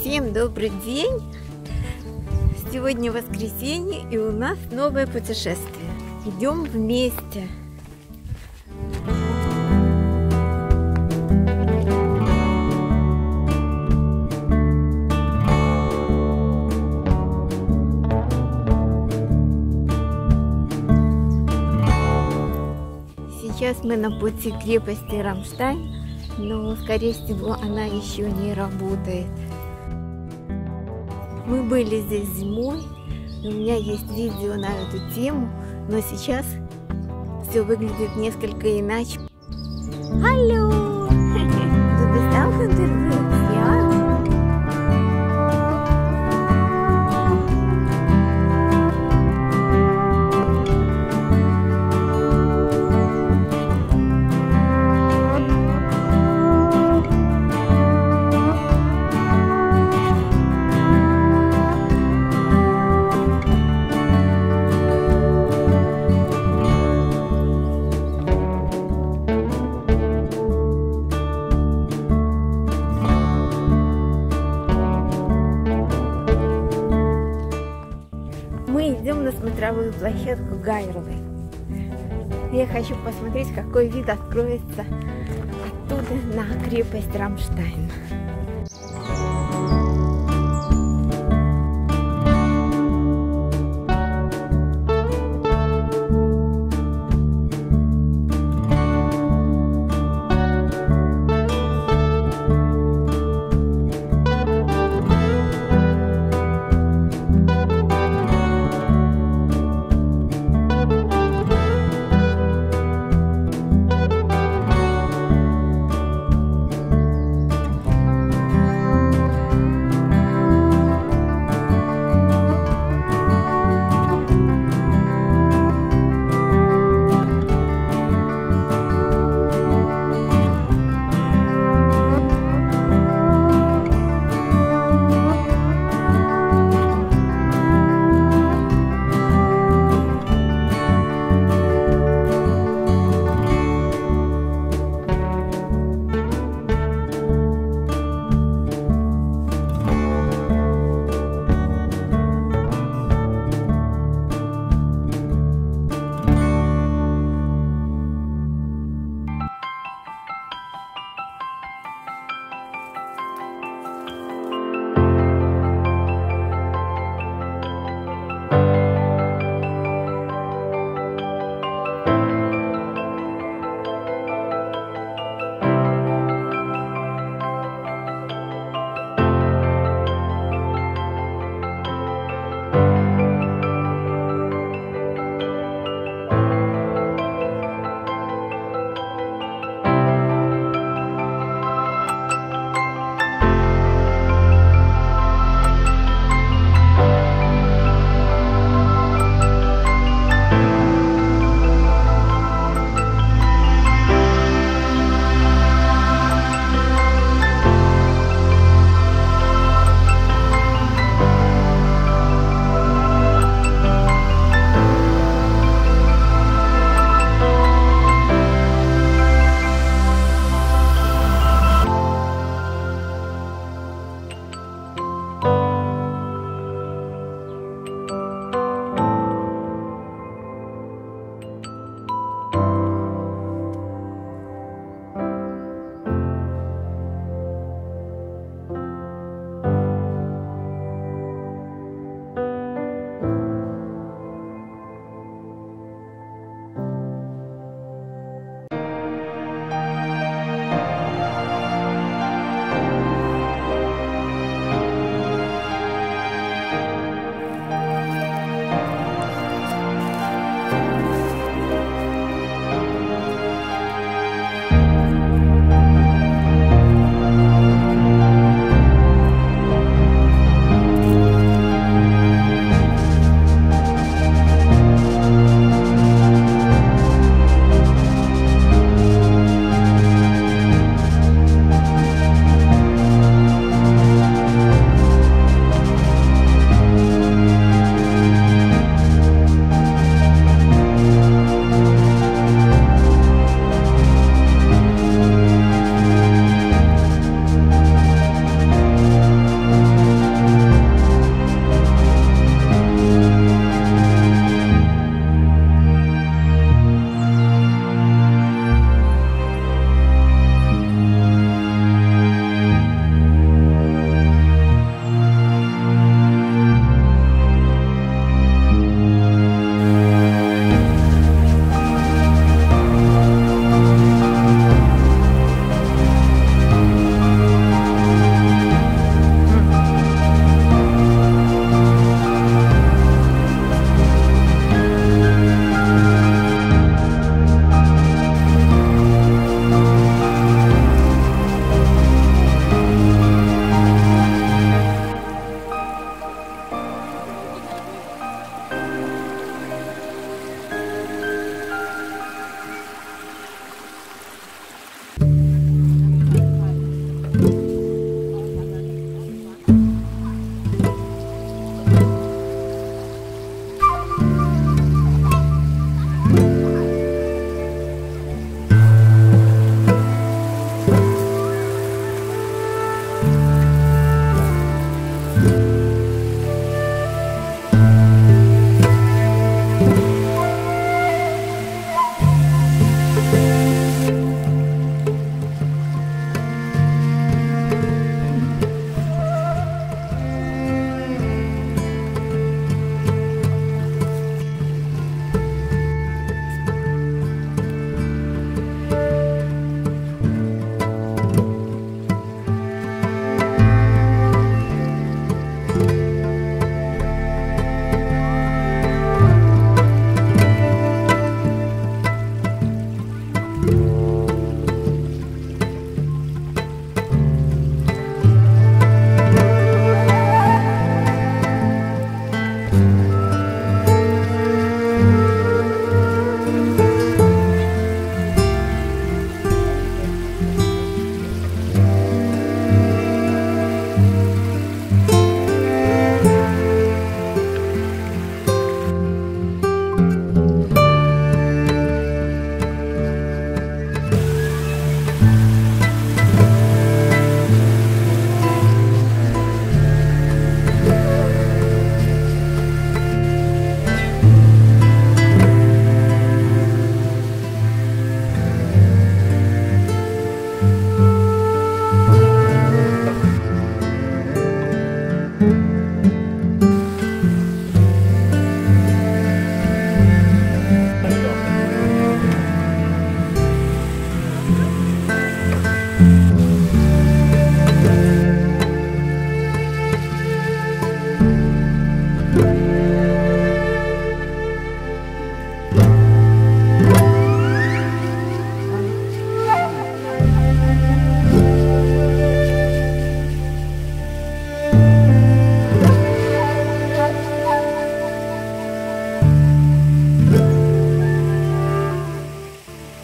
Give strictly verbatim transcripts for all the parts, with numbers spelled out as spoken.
Всем добрый день! Сегодня воскресенье, и у нас новое путешествие. Идем вместе. Сейчас мы на пути к крепости Рамштайн, но, скорее всего, она еще не работает. Мы были здесь зимой, у меня есть видео на эту тему, но сейчас все выглядит несколько иначе. Алло! Du bist auch unterwegs, ja? Мы идем на смотровую площадку Гайровой. Я хочу посмотреть, какой вид откроется оттуда на крепость Рамштайн.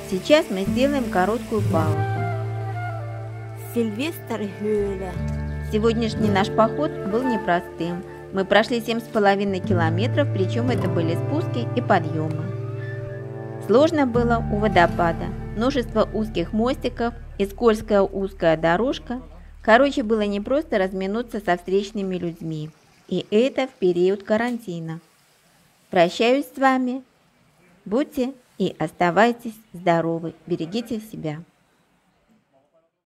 Сейчас мы сделаем короткую паузу. Сильвестр Höhle. Сегодняшний наш поход был непростым. Мы прошли семь с половиной километров, причем это были спуски и подъемы. Сложно было у водопада. Множество узких мостиков и скользкая узкая дорожка. Короче, было непросто разминуться со встречными людьми. И это в период карантина. Прощаюсь с вами. Будьте и оставайтесь здоровы. Берегите себя.